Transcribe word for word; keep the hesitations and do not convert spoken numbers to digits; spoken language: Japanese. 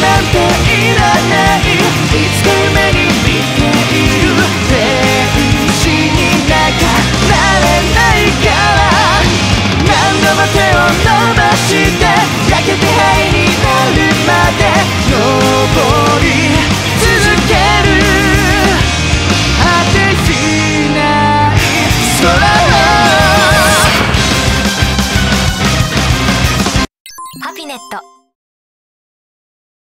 なんていらない。いつか夢に見ている天使になんかなれないから、何度も手を伸ばして焼けて灰になるまで登り続ける。果てしない空